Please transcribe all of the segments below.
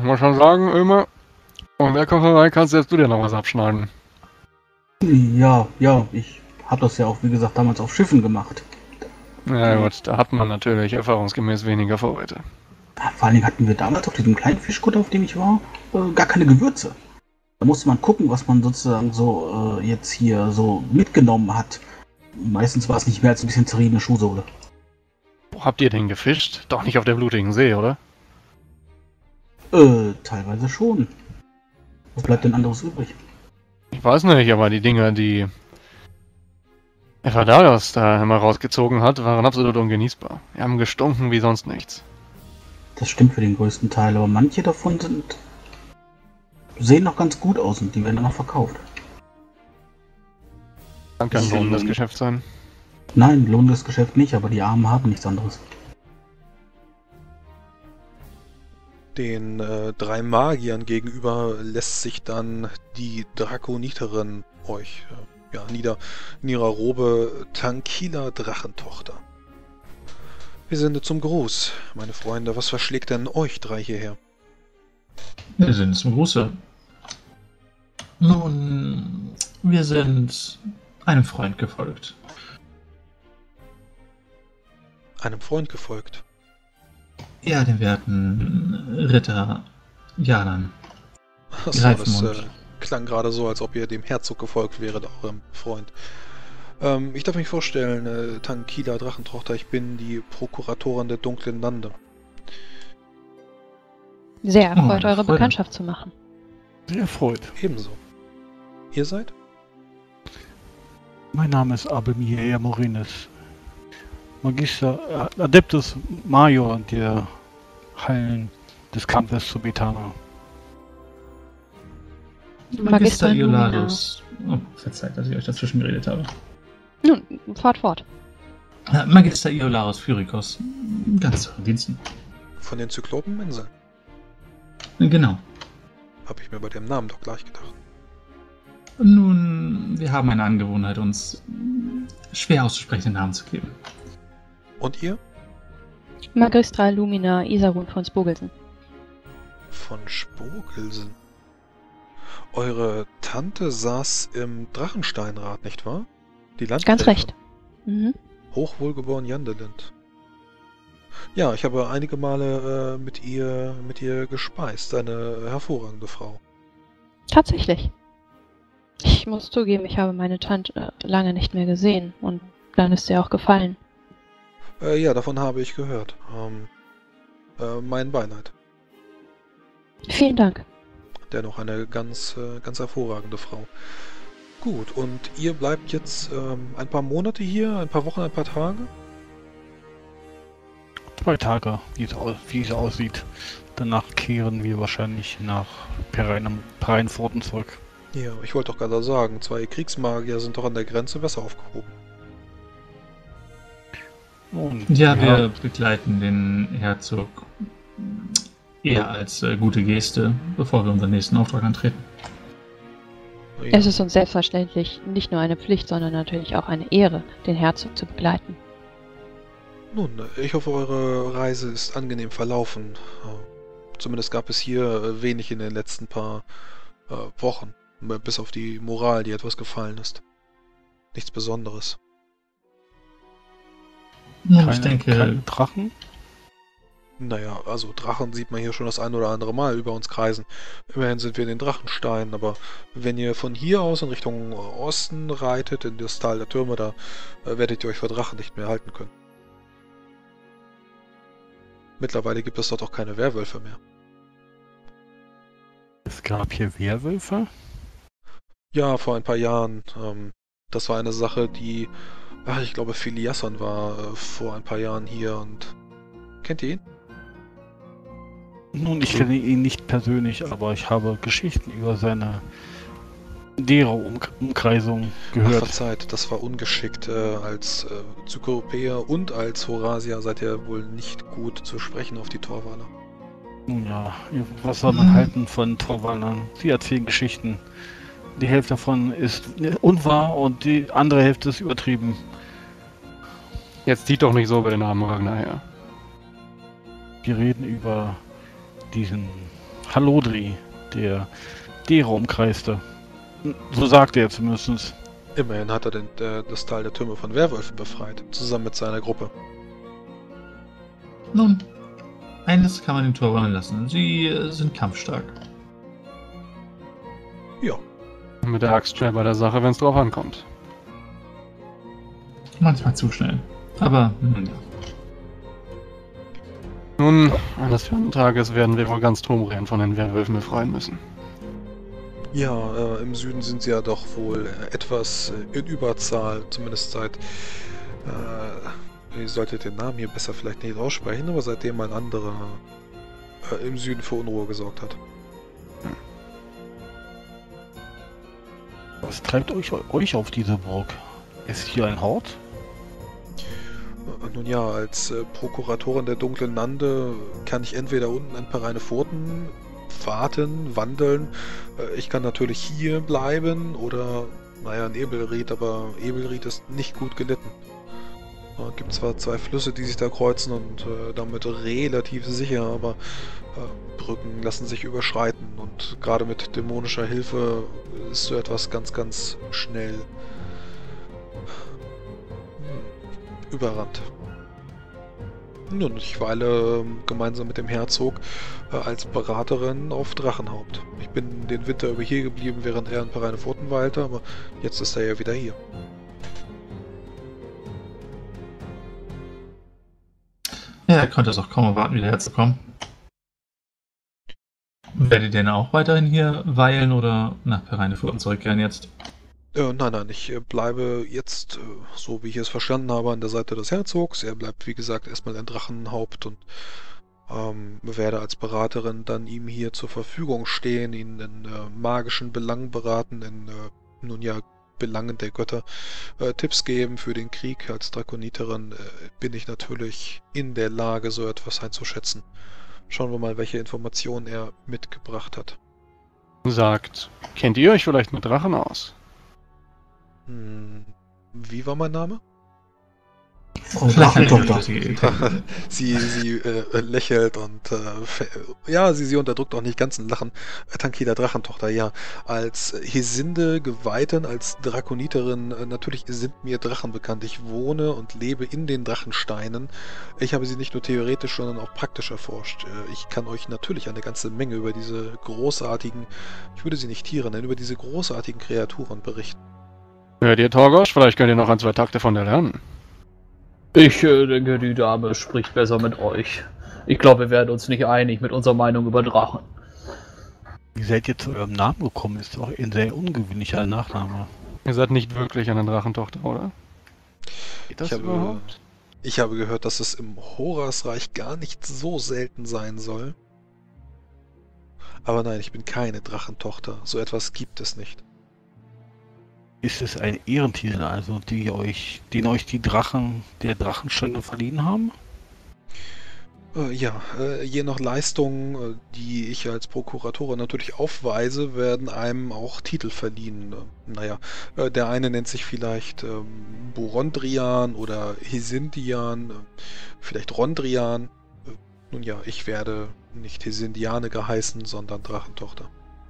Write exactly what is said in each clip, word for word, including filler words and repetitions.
muss schon sagen, Ömer. Und wer kommt vorbei, kannst jetzt du dir noch was abschneiden. Ja, ja, ich habe das ja auch, wie gesagt, damals auf Schiffen gemacht. Ja gut, da hat man natürlich erfahrungsgemäß weniger Vorräte. Ja, vor allen Dingen hatten wir damals auf diesem kleinen Fischkutter, auf dem ich war, äh, gar keine Gewürze. Da musste man gucken, was man sozusagen so äh, jetzt hier so mitgenommen hat. Meistens war es nicht mehr als ein bisschen zerriebene Schuhsohle. Wo habt ihr denn gefischt? Doch nicht auf der blutigen See, oder? Äh, teilweise schon. Was bleibt denn anderes übrig? Ich weiß nicht, aber die Dinger, die Evadalos da immer rausgezogen hat, waren absolut ungenießbar. Die haben gestunken wie sonst nichts. Das stimmt für den größten Teil, aber manche davon sind sehen noch ganz gut aus und die werden dann noch verkauft. Kann kein lohnendes Geschäft sein. Nein, lohnendes Geschäft nicht, aber die Armen haben nichts anderes. Den äh, drei Magiern gegenüber lässt sich dann die Drakoniterin euch äh, ja, nieder in ihrer Robe Tankila Drachentochter. Wir sind zum Gruß, meine Freunde. Was verschlägt denn euch drei hierher? Wir sind zum Gruße. Nun, wir sind einem Freund gefolgt. Einem Freund gefolgt? Ja, dem werten Ritter Jalan. Achso, das äh, klang gerade so, als ob ihr dem Herzog gefolgt wäret, eurem Freund. Ähm, ich darf mich vorstellen, äh, Tankila Drachentochter, ich bin die Prokuratorin der Dunklen Lande. Sehr erfreut, Oh, eure Freude. Bekanntschaft zu machen. Sehr erfreut. Ebenso. Ihr seid? Mein Name ist Abelmier Morines. Magister, äh, Adeptus Major der Hallen des Kampfes zu Betana. Magister Lumina. Iolados. Oh, verzeiht, dass ich euch dazwischen geredet habe. Nun, fort, fort. Äh, Magister Iolados Phyrikos. Ganz zu euren Diensten. Von den Zyklopeninseln? Genau. Hab ich mir bei dem Namen doch gleich gedacht. Nun, wir haben eine Angewohnheit, uns schwer auszusprechende Namen zu geben. Und ihr? Magistra Lumina Isarun von Spogelsen. Von Spogelsen. Eure Tante saß im Drachensteinrat, nicht wahr? Die Landgräfin. Ganz recht. Mhm. Hochwohlgeboren Jandelind. Ja, ich habe einige Male äh, mit ihr mit ihr gespeist. Eine hervorragende Frau. Tatsächlich. Ich muss zugeben, ich habe meine Tante äh, lange nicht mehr gesehen und dann ist sie auch gefallen. Äh, ja, davon habe ich gehört. Ähm, äh, mein Beileid. Vielen Dank. Dennoch eine ganz, äh, ganz hervorragende Frau. Gut, und ihr bleibt jetzt ähm, ein paar Monate hier, ein paar Wochen, ein paar Tage? Zwei Tage, wie es, aus, wie es aussieht. Danach kehren wir wahrscheinlich nach Pereinfurten zurück. Ja, ich wollte doch gerade sagen, zwei Kriegsmagier sind doch an der Grenze besser aufgehoben. Und, Ja, wir begleiten den Herzog eher als äh, gute Geste, bevor wir unseren nächsten Auftrag antreten. Ja. Es ist uns selbstverständlich nicht nur eine Pflicht, sondern natürlich auch eine Ehre, den Herzog zu begleiten. Nun, ich hoffe, eure Reise ist angenehm verlaufen. Äh, Zumindest gab es hier äh, wenig in den letzten paar äh, Wochen. Bis auf die Moral, die etwas gefallen ist. Nichts Besonderes. Nun, keine, ich denke, keine Drachen? Naja, also Drachen sieht man hier schon das ein oder andere Mal über uns kreisen. Immerhin sind wir in den Drachensteinen, aber wenn ihr von hier aus in Richtung Osten reitet, in das Tal der Türme, da äh, werdet ihr euch vor Drachen nicht mehr halten können. Mittlerweile gibt es dort auch keine Werwölfe mehr. Es gab hier Werwölfe? Ja, vor ein paar Jahren. Ähm, das war eine Sache, die... Ach, ich glaube, Filiasson war äh, vor ein paar Jahren hier und... Kennt ihr ihn? Nun, ich kenne ihn nicht persönlich, aber ich habe Geschichten über seine Dero-Umkreisung Ach, gehört. verzeiht, das war ungeschickt. Äh, als äh, Zykopäer und als Horasia seid ihr wohl nicht gut zu sprechen auf die Torwaler. Nun ja, was soll man halten von Torwallern? Sie erzählen Geschichten. Die Hälfte davon ist unwahr und die andere Hälfte ist übertrieben. Jetzt zieht doch nicht so über den Namen Ragnar her. Wir reden über diesen Halodri, der Dere umkreiste. So sagt er zumindest. Immerhin hat er den, der, das Tal der Türme von Werwölfen befreit, zusammen mit seiner Gruppe. Nun, eines kann man den Torwallen lassen. Sie äh, sind kampfstark. Ja. Mit der Axt schnell bei der Sache, wenn es drauf ankommt. Manchmal zu schnell. Aber nun ja. Nun, eines fernen Tages werden wir wohl ganz Tomrien von den Werwölfen befreien müssen. Ja, äh, im Süden sind sie ja doch wohl äh, etwas äh, in Überzahl, zumindest seit, äh, ihr solltet den Namen hier besser vielleicht nicht aussprechen, aber seitdem ein anderer äh, im Süden für Unruhe gesorgt hat. Was treibt euch, euch auf diese Burg? Ist hier ein Hort? Äh, nun ja, als äh, Prokuratorin der Dunklen Lande kann ich entweder unten in Pereine-Furten warten, wandeln. Äh, ich kann natürlich hier bleiben oder, naja, in Ebelried, aber Ebelried ist nicht gut gelitten. Es äh, gibt zwar zwei Flüsse, die sich da kreuzen und äh, damit relativ sicher, aber äh, Brücken lassen sich überschreiten und gerade mit dämonischer Hilfe ist so etwas ganz, ganz schnell hm, überrannt. Nun, ich weile ähm, gemeinsam mit dem Herzog äh, als Beraterin auf Drachenhaupt. Ich bin den Winter über hier geblieben, während er in Pereine-Furten weilte, aber jetzt ist er ja wieder hier. Ja, er konnte es auch kaum erwarten, wieder herzukommen. Werdet ihr denn auch weiterhin hier weilen oder nach Pereine-Furten zurückkehren jetzt? Äh, nein, nein, ich äh, bleibe jetzt, äh, so wie ich es verstanden habe, an der Seite des Herzogs. Er bleibt, wie gesagt, erstmal ein Drachenhaupt und ähm, werde als Beraterin dann ihm hier zur Verfügung stehen, ihn in äh, magischen Belangen beraten, in, äh, nun ja, Belangen der Götter äh, Tipps geben für den Krieg. Als Drakoniterin äh, bin ich natürlich in der Lage, so etwas einzuschätzen. Schauen wir mal, welche Informationen er mitgebracht hat. Sagt, kennt ihr euch vielleicht mit Drachen aus? Hm, wie war mein Name? Oh, Drachentochter. sie sie äh, lächelt und äh, ja, sie, sie unterdrückt auch nicht ganz ein Lachen. Tankila Drachentochter, ja. Als Hesinde Geweihten, als Drakoniterin, äh, natürlich sind mir Drachen bekannt. Ich wohne und lebe in den Drachensteinen. Ich habe sie nicht nur theoretisch, sondern auch praktisch erforscht. Äh, ich kann euch natürlich eine ganze Menge über diese großartigen, ich würde sie nicht Tiere nennen, über diese großartigen Kreaturen berichten. Hört ihr, Torgosch? Vielleicht könnt ihr noch ein, zwei Takte von der lernen. Ich äh, denke, die Dame spricht besser mit euch. Ich glaube, wir werden uns nicht einig mit unserer Meinung über Drachen. Wie seid ihr zu eurem Namen gekommen? Ist doch ein sehr ungewöhnlicher Nachname. Ihr seid nicht wirklich eine Drachentochter, oder? Geht das Ich habe, überhaupt? ich habe gehört, dass es im Horasreich gar nicht so selten sein soll. Aber nein, ich bin keine Drachentochter. So etwas gibt es nicht. Ist es ein Ehrentitel, also die euch, den euch die Drachen der Drachensteine verliehen haben? Äh, ja, äh, je nach Leistung, äh, die ich als Prokuratorin natürlich aufweise, werden einem auch Titel verliehen. Äh, naja, äh, der eine nennt sich vielleicht ähm, Borondrian oder Hesindian, äh, vielleicht Rondrian. Äh, nun ja, ich werde nicht Hesindiane geheißen, sondern Drachentochter.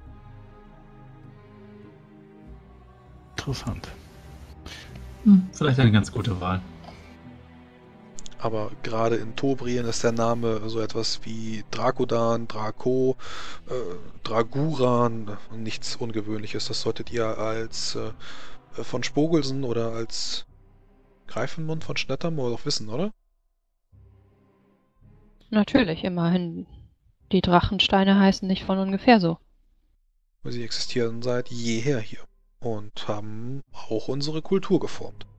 Interessant. Hm, vielleicht eine ganz gute Wahl. Aber gerade in Tobrien ist der Name so etwas wie Dracodan, Draco, äh, Draguran, nichts Ungewöhnliches. Das solltet ihr als äh, von Spogelsen oder als Greifenmund von Schnettermoor doch wissen, oder? Natürlich, immerhin. Die Drachensteine heißen nicht von ungefähr so. Sie existieren seit jeher hier und haben auch unsere Kultur geformt.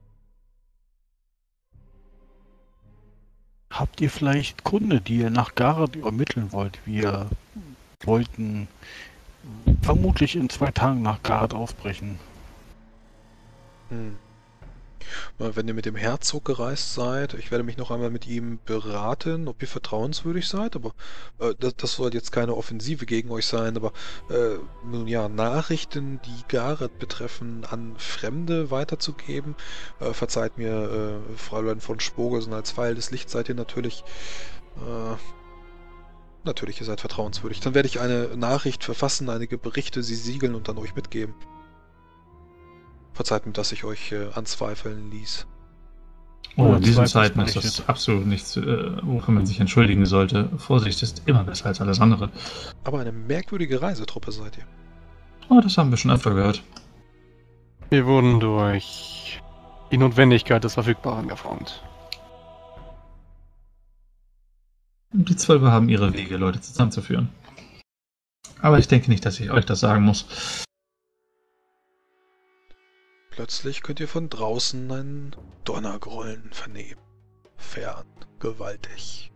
Habt ihr vielleicht Kunde, die ihr nach Gareth übermitteln wollt? Wir wollten vermutlich in zwei Tagen nach Gareth aufbrechen. Hm. Wenn ihr mit dem Herzog gereist seid, ich werde mich noch einmal mit ihm beraten, ob ihr vertrauenswürdig seid, aber äh, das, das soll jetzt keine Offensive gegen euch sein, aber äh, nun ja, Nachrichten, die Gareth betreffen, an Fremde weiterzugeben, äh, verzeiht mir, äh, Fräulein von Spogelsen, als Pfeil des Lichts seid ihr natürlich, äh, Natürlich, ihr seid vertrauenswürdig. Dann werde ich eine Nachricht verfassen, einige Berichte, sie siegeln und dann euch mitgeben. Verzeiht mir, dass ich euch äh, anzweifeln ließ. Oh, Ja, in diesen Zweifel Zeiten ist ist das berichtet. absolut nichts, äh, wofür man sich entschuldigen sollte. Vorsicht ist immer besser als alles andere. Aber eine merkwürdige Reisetruppe seid ihr. Oh, das haben wir schon öfter gehört. Wir wurden durch die Notwendigkeit des Verfügbaren geformt. Die Zwölfe haben ihre Wege, Leute zusammenzuführen. Aber ich denke nicht, dass ich euch das sagen muss. Plötzlich könnt ihr von draußen ein Donnergrollen vernehmen. Fern, gewaltig.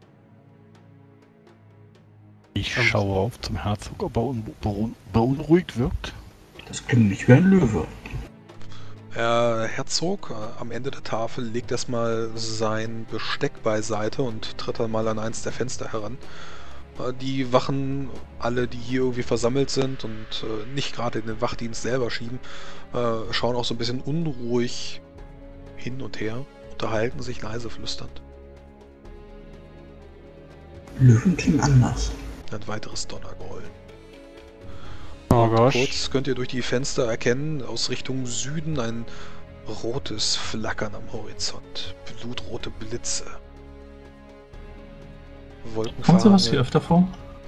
Ich schaue auf zum Herzog, ob er un beun beunruhigt wirkt. Das klingt nicht wie ein Löwe. Der Herzog äh, am Ende der Tafel legt erstmal sein Besteck beiseite und tritt dann mal an eins der Fenster heran. Äh, die Wachen, alle, die hier irgendwie versammelt sind und äh, nicht gerade in den Wachdienst selber schieben, äh, schauen auch so ein bisschen unruhig hin und her, unterhalten sich leise flüsternd. Löwen klingen anders. Ein weiteres Donnergrollen. Oh Gott. Kurz könnt ihr durch die Fenster erkennen, aus Richtung Süden ein rotes Flackern am Horizont. Blutrote Blitze. Kommt Wolkenfahne. sowas hier öfter vor?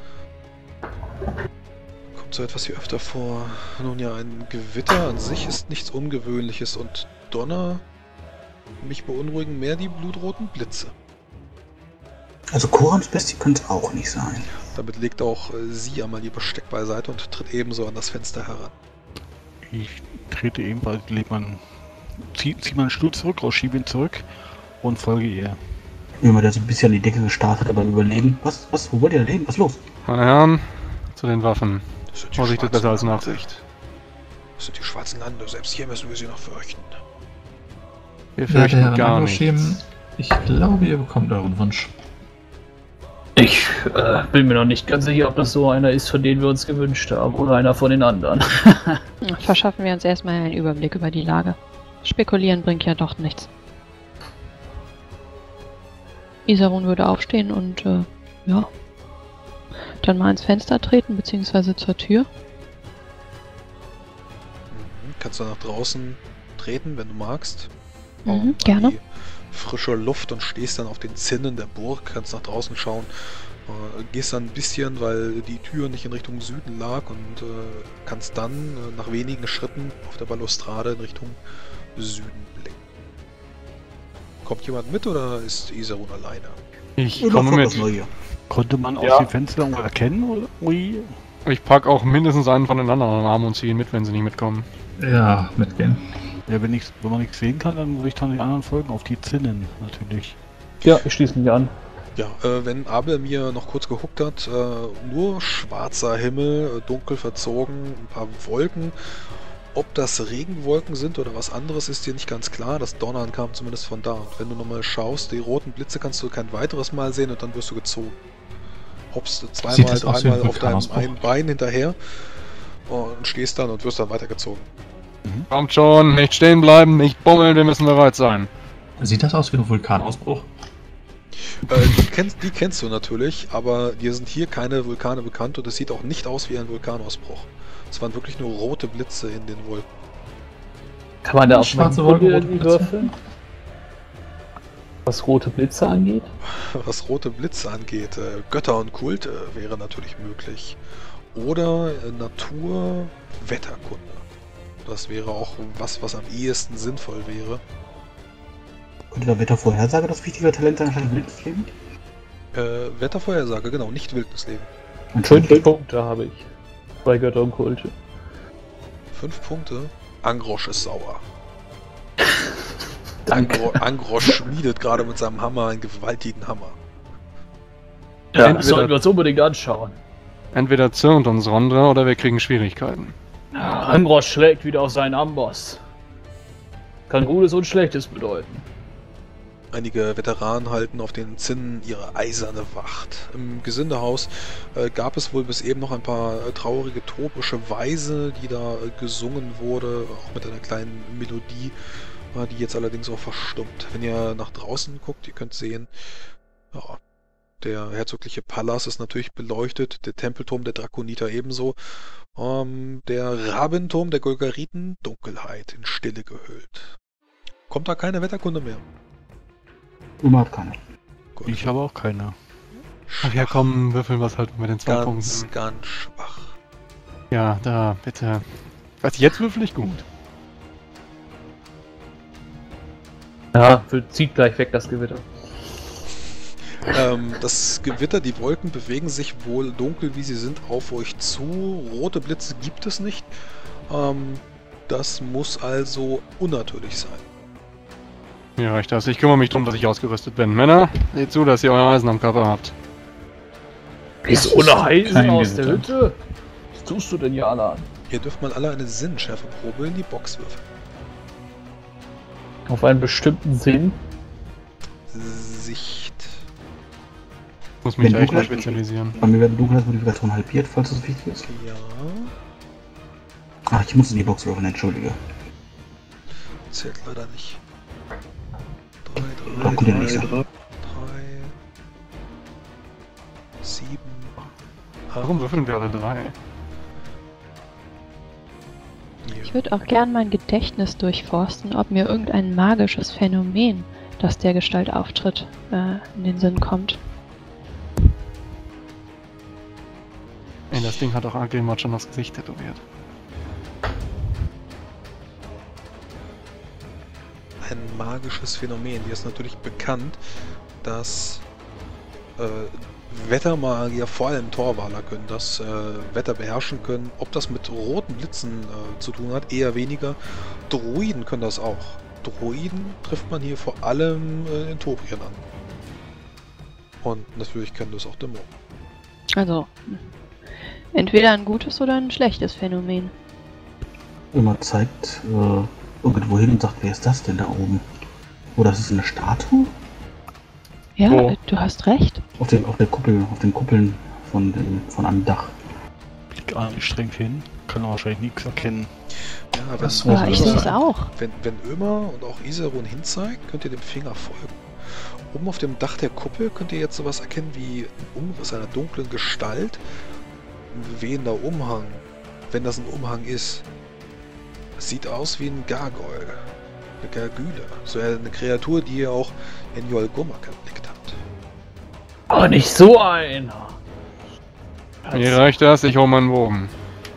Kommt so etwas hier öfter vor. Nun ja, ein Gewitter an sich ist nichts Ungewöhnliches und Donner. Mich beunruhigen mehr die blutroten Blitze. Also Korans Bestie könnte es auch nicht sein. Damit legt auch äh, sie einmal ihr Besteck beiseite und tritt ebenso an das Fenster heran. Ich trete ebenfalls, leg man, zieh, zieh meinen Stuhl zurück, rausschiebe ihn zurück und folge ihr. Immer der so ein bisschen an die Decke gestartet hat beim Überlegen. Was, was, wo wollt ihr denn hin? Was ist los? Meine Herren, zu den Waffen. Das sind die Vorsicht ist schwarzen besser als Lande. Nachsicht. Das sind die schwarzen Lande. Selbst hier müssen wir sie noch fürchten. Wir Ja, fürchten der gar Rango-Schemen, nichts. ich glaube, ihr bekommt euren Wunsch. Ich äh, bin mir noch nicht ganz sicher, ob das so einer ist, von dem wir uns gewünscht haben, oder einer von den anderen. Verschaffen wir uns erstmal einen Überblick über die Lage. Spekulieren bringt ja doch nichts. Isarun würde aufstehen und, äh, ja, dann mal ins Fenster treten, beziehungsweise zur Tür. Mhm. Kannst du nach draußen treten, wenn du magst. Mhm, Mal gerne. die frische Luft und stehst dann auf den Zinnen der Burg, kannst nach draußen schauen. Äh, gehst dann ein bisschen, weil die Tür nicht in Richtung Süden lag und äh, kannst dann äh, nach wenigen Schritten auf der Balustrade in Richtung Süden blicken. Kommt jemand mit oder ist Isarun alleine? Ich Oder komme voll mit. was Neues. Konnte man aus Ja. dem Fenster irgendwo erkennen? Oder? Ui. Ich pack auch mindestens einen von den anderen Arm und ziehe ihn mit, wenn sie nicht mitkommen. Ja, mitgehen. Ja, wenn, ich, wenn man nichts sehen kann, dann muss ich dann die anderen folgen, auf die Zinnen natürlich. Ja, ich schließe mich an. Ja, äh, wenn Abel mir noch kurz geguckt hat, äh, nur schwarzer Himmel, äh, dunkel verzogen, ein paar Wolken. Ob das Regenwolken sind oder was anderes, ist dir nicht ganz klar. Das Donnern kam zumindest von da. Und wenn du nochmal schaust, die roten Blitze kannst du kein weiteres Mal sehen und dann wirst du gezogen. Hoppst du Sieht zweimal, das aus wie ein dreimal auf deinem Vulkanausbruch? einen Bein hinterher und stehst dann und wirst dann weitergezogen. Kommt schon, nicht stehen bleiben, nicht bummeln, wir müssen bereit sein. Sieht das aus wie ein Vulkanausbruch? Äh, die, kennst, die kennst du natürlich, aber dir sind hier keine Vulkane bekannt und es sieht auch nicht aus wie ein Vulkanausbruch. Es waren wirklich nur rote Blitze in den Wolken. Kann man da auf Schwarze meinen Kumpel Wolken, rote irgendwie Blitze? würfeln? Was rote Blitze angeht? Was rote Blitze angeht, äh, Götter und Kult äh, wäre natürlich möglich. Oder äh, Natur, Wetterkunde. Das wäre auch was, was am ehesten sinnvoll wäre. Könnte der Wettervorhersage das wichtige Talent sein, anstatt Wildleben? Äh, Wettervorhersage, genau, nicht Wildnisleben. Fünf Punkte habe ich. Bei Götter und Kulte. Fünf Punkte. Angrosch ist sauer. Danke. Angro Angrosch schmiedet gerade mit seinem Hammer einen gewaltigen Hammer. Ja, das Entweder- sollten wir uns unbedingt anschauen. Entweder zürnt uns Rondra oder wir kriegen Schwierigkeiten. Angrosch schlägt wieder auf seinen Amboss. Kann Gutes und Schlechtes bedeuten. Einige Veteranen halten auf den Zinnen ihre eiserne Wacht. Im Gesindehaus äh, gab es wohl bis eben noch ein paar äh, traurige tropische Weise, die da äh, gesungen wurde, auch mit einer kleinen Melodie, äh, die jetzt allerdings auch verstummt. Wenn ihr nach draußen guckt, ihr könnt sehen, ja, Der herzogliche Palast ist natürlich beleuchtet, der Tempelturm der Drakoniter ebenso. Ähm, der Rabenturm der Golgariten, Dunkelheit, in Stille gehüllt. Kommt da keine Wetterkunde mehr? Überhaupt keine. Gut. Ich habe auch keine. Ach ja, komm, würfeln wir es halt mit den zwei Ganz, Punkten. ganz schwach. Ja, da, bitte. Was, jetzt würfel ich gut. Ja, zieht gleich weg das Gewitter. Ähm, das Gewitter, die Wolken bewegen sich wohl dunkel, wie sie sind, auf euch zu. Rote Blitze gibt es nicht. Ähm, das muss also unnatürlich sein. Mir reicht das. Ich kümmere mich darum, dass ich ausgerüstet bin. Männer, seht zu, dass ihr euer Eisen am Körper habt. Ist ohne Eisen Kein aus der Gewitter. Hütte? Was tust du denn hier, Alan? Ihr dürft mal alle eine Sinnschärfeprobe in die Box würfeln. Auf einen bestimmten Sinn? Sicht. Ich muss mich Wenn da echt mal dunkel- spezialisieren. Bei mir werden Dunkelheitsmodifikation halbiert, falls das wichtig ist. Ja. Ach, ich muss in die Box würfeln, entschuldige. Zählt leider nicht. Drei, Da drei, kommt der drei, nächste. drei, sieben, Warum würfeln wir alle drei? Ich würde auch gern mein Gedächtnis durchforsten, ob mir irgendein magisches Phänomen, das der Gestalt auftritt, äh, in den Sinn kommt. Ey, das Ding hat auch Agrimod schon das Gesicht tätowiert. ein magisches Phänomen. Hier ist natürlich bekannt, dass äh, Wettermagier, vor allem Torwaler, können das äh, Wetter beherrschen können. Ob das mit roten Blitzen äh, zu tun hat, eher weniger. Druiden können das auch. Druiden trifft man hier vor allem äh, in Tobrien an. Und natürlich können das auch Dämonen. Also, entweder ein gutes oder ein schlechtes Phänomen. Immer zeigt äh, irgendwo hin und sagt, wer ist das denn da oben? Oder ist es eine Statue? Ja, Wo? äh, du hast recht. Auf, den, auf der Kuppel, auf den Kuppeln von, dem, von einem Dach. Blick angestrengt hin. Kann man wahrscheinlich nichts erkennen. Ja, wenn, Das Ja, muss ich so sehe es sein. auch. wenn, wenn Ömer und auch Iserun hinzeigt, könnt ihr dem Finger folgen. Oben auf dem Dach der Kuppel könnt ihr jetzt sowas erkennen wie ein Umriss einer dunklen Gestalt, ein wehender Umhang. Wenn das ein Umhang ist, das sieht aus wie ein Gargoyle, eine Gargüle, so eine Kreatur, die ihr auch in Yolgummak erblickt habt. Aber nicht so einer. Mir reicht das, ich hole meinen Bogen.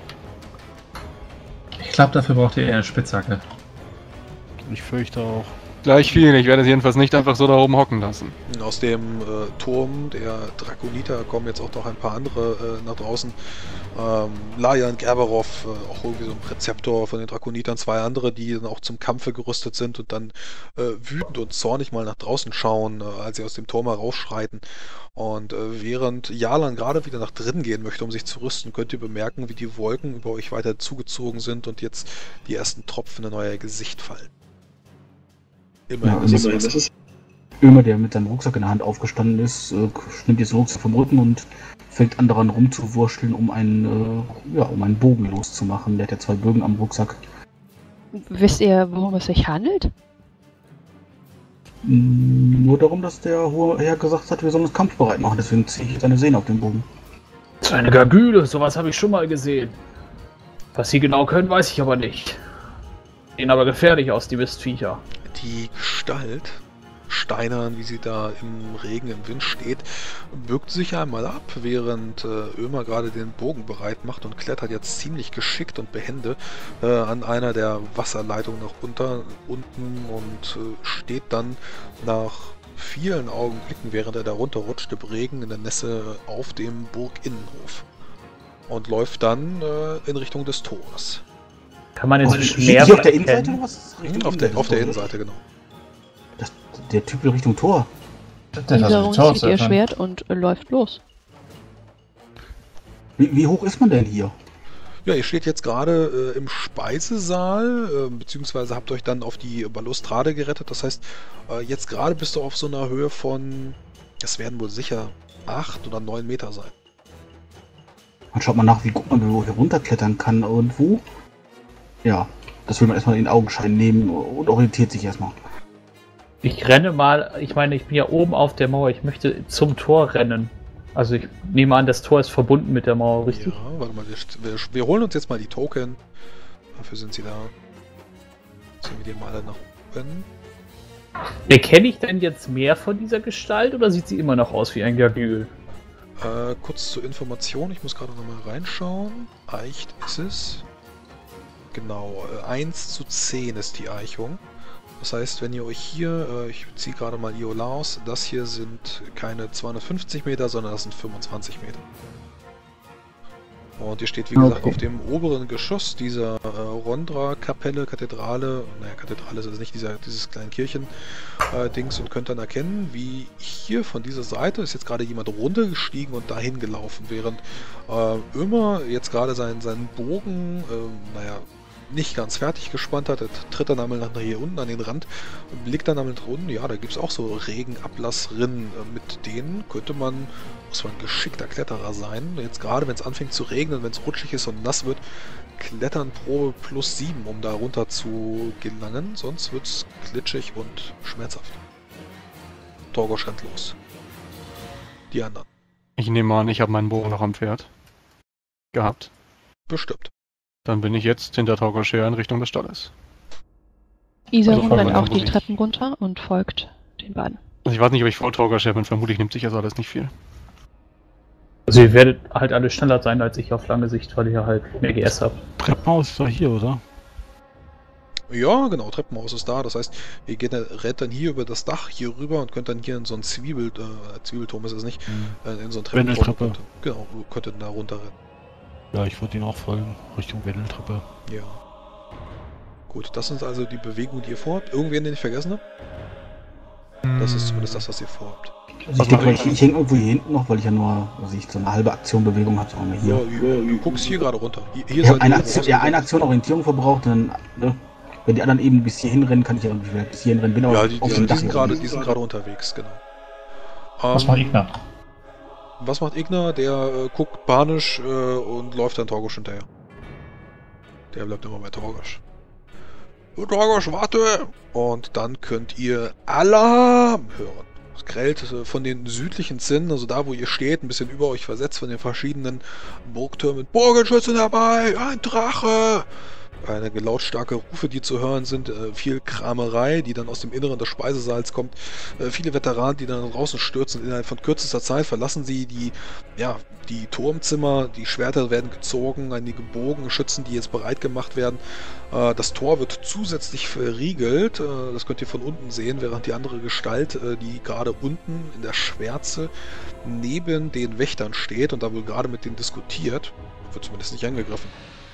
Ich glaube, dafür braucht ihr eher eine Spitzhacke. Ich fürchte auch. Gleich viel, ich werde es jedenfalls nicht einfach so da oben hocken lassen. Aus dem äh, Turm der Drakoniter kommen jetzt auch noch ein paar andere äh, nach draußen. Ähm, Lajan, Gerberov, äh, auch irgendwie so ein Präzeptor von den Drakonitern, zwei andere, die dann auch zum Kampfe gerüstet sind und dann äh, wütend und zornig mal nach draußen schauen, äh, als sie aus dem Turm herausschreiten. Und äh, während Jalan gerade wieder nach drinnen gehen möchte, um sich zu rüsten, könnt ihr bemerken, wie die Wolken über euch weiter zugezogen sind und jetzt die ersten Tropfen in euer Gesicht fallen. Immerhin Ja, ist es immerhin Wasser. ist es. Ömer, der mit seinem Rucksack in der Hand aufgestanden ist, äh, nimmt jetzt den Rucksack vom Rücken und fängt an daran rumzuwurschteln, um einen, äh, ja, um einen Bogen loszumachen. Der hat ja zwei Bögen am Rucksack. Wisst ihr, worum es sich handelt? Mm, Nur darum, dass der hohe Herr gesagt hat, wir sollen uns kampfbereit machen. Deswegen ziehe ich jetzt eine Sehne auf den Bogen. So eine Gargüle, sowas habe ich schon mal gesehen. Was sie genau können, weiß ich aber nicht. Sehen aber gefährlich aus, die Mistviecher. Die Gestalt, steinern, wie sie da im Regen, im Wind steht, bückt sich einmal ab, während äh, Ömer gerade den Bogen bereit macht und klettert jetzt ziemlich geschickt und behende äh, an einer der Wasserleitungen nach unter, unten und äh, steht dann nach vielen Augenblicken, während er da runterrutscht, im Regen in der Nässe auf dem Burginnenhof und läuft dann äh, in Richtung des Tores. Kann man Oh, inzwischen hier mehr hier auf der Innenseite erkennen? oder was? Richtung Auf der, auf der Innenseite, Innenseite, genau. Das, der Typ in Richtung Tor. Iserun zieht ihr Schwert und äh, läuft los. Wie, wie hoch ist man denn hier? Ja, ihr steht jetzt gerade äh, im Speisesaal, äh, beziehungsweise habt euch dann auf die Balustrade gerettet. Das heißt, äh, jetzt gerade bist du auf so einer Höhe von, es werden wohl sicher acht oder neun Meter sein. Dann schaut man nach, wie gut man hier runterklettern kann irgendwo. Ja, das will man erstmal in den Augenschein nehmen und orientiert sich erstmal. Ich renne mal, ich meine, ich bin ja oben auf der Mauer, ich möchte zum Tor rennen. Also ich nehme an, das Tor ist verbunden mit der Mauer, richtig? Ja, warte mal, wir, wir, wir holen uns jetzt mal die Token. Dafür sind sie da. Ziehen wir die mal alle nach oben. Erkenne ich denn jetzt mehr von dieser Gestalt oder sieht sie immer noch aus wie ein Gargül? Äh, kurz zur Information, ich muss gerade nochmal reinschauen. Eicht ist es. Genau, äh, eins zu zehn ist die Eichung. Das heißt, wenn ihr euch hier, äh, ich ziehe gerade mal Iolaos, das hier sind keine zweihundertfünfzig Meter, sondern das sind fünfundzwanzig Meter. Und ihr steht, wie gesagt, Okay. auf dem oberen Geschoss dieser äh, Rondra-Kapelle, Kathedrale, naja, Kathedrale ist es nicht, dieser, dieses kleine Kirchen-Dings, und könnt dann erkennen, wie hier von dieser Seite ist jetzt gerade jemand runtergestiegen und dahin gelaufen, während äh, Ömer jetzt gerade seinen, seinen Bogen, äh, naja, nicht ganz fertig gespannt hat. Er tritt dann einmal nach hier unten an den Rand, blickt dann einmal nach unten. Ja, da gibt es auch so Regenablassrinnen. Mit denen könnte man, muss man ein geschickter Kletterer sein. Jetzt gerade, wenn es anfängt zu regnen, wenn es rutschig ist und nass wird, klettern Probe plus sieben, um da runter zu gelangen. Sonst wird es glitschig und schmerzhaft. Torgosch rennt los. Die anderen. Ich nehme an, ich habe meinen Bogen noch am Pferd gehabt. Bestimmt. Dann bin ich jetzt hinter Torgosch her in Richtung des Stalles. Isarin Also, rennt auch muss die ich- Treppen runter und folgt den beiden. Also ich weiß nicht, ob ich vor Torgosch her bin. Vermutlich nimmt sich das alles nicht viel. Also ihr werdet halt alle schneller sein als ich auf lange Sicht, weil ich ja halt mehr G S habe. Treppenhaus ist doch hier, oder? Ja, genau, Treppenhaus ist da. Das heißt, ihr geht, rennt dann hier über das Dach hier rüber und könnt dann hier in so einen Zwiebel, äh, Zwiebelturm ist es nicht, äh, in so einen Treppenturm. Wendeltreppe. Könnt, genau, könnt ihr da runterrennen. Ja, ich würde ihn auch folgen, Richtung Wendeltreppe. Ja. Gut, das sind also die Bewegungen, die ihr vorhabt. Irgendwen, den ich vergessen habe? Das ist zumindest das, was ihr vorhabt. Also ich denke mal, ich, ich hänge irgendwo hier hinten noch, weil ich ja nur, also ich so eine halbe Aktion Bewegung habe, sagen wir Ja, hier. du guckst hier gerade runter. Hier, hier Ich habe seid eine ihr Aktion, groß. ja, eine Aktion Orientierung verbraucht, dann, ne, wenn die anderen eben bis hierhin rennen, kann ich ja irgendwie vielleicht bis hierhin rennen. Bin aber Ja, die, auf die, dem die, Dach sind hier gerade, oben. die sind gerade unterwegs, genau. Was Ähm, macht Igna? Was macht Igna? Der äh, guckt panisch äh, und läuft dann Torgosch hinterher. Der bleibt immer bei Torgosch. Oh, Torgosch, warte! Und dann könnt ihr Alarm hören. Es grellt äh, von den südlichen Zinnen, also da, wo ihr steht, ein bisschen über euch versetzt von den verschiedenen Burgtürmen. Bogenschützen dabei! Ein Drache! Eine lautstarke Rufe, die zu hören sind, äh, viel Kramerei, die dann aus dem Inneren des Speisesaals kommt, äh, viele Veteranen, die dann draußen stürzen. Innerhalb von kürzester Zeit verlassen sie die, ja, die Turmzimmer, die Schwerter werden gezogen, einige Bogenschützen, die jetzt bereit gemacht werden. Äh, das Tor wird zusätzlich verriegelt, äh, das könnt ihr von unten sehen, während die andere Gestalt, äh, die gerade unten in der Schwärze neben den Wächtern steht und da wohl gerade mit denen diskutiert, wird zumindest nicht angegriffen.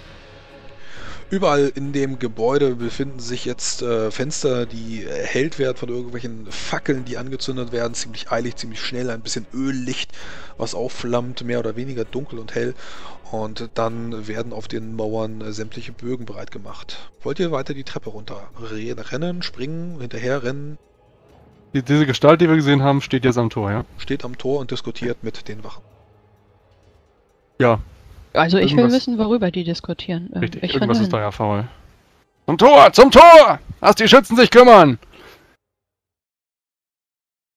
Überall in dem Gebäude befinden sich jetzt äh, Fenster, die erhellt werden von irgendwelchen Fackeln, die angezündet werden, ziemlich eilig, ziemlich schnell, ein bisschen Öllicht, was aufflammt, mehr oder weniger dunkel und hell. Und dann werden auf den Mauern äh, sämtliche Bögen bereit gemacht. Wollt ihr weiter die Treppe runter Re rennen, springen, hinterher rennen? Die, diese Gestalt, die wir gesehen haben, steht jetzt am Tor, ja? Steht am Tor und diskutiert mit den Wachen. Ja, Also ich will Irgendwas- wissen, worüber die diskutieren. Ähm, richtig. ich Irgendwas renne ist da ja faul. Zum Tor! Zum Tor! Lass die Schützen sich kümmern!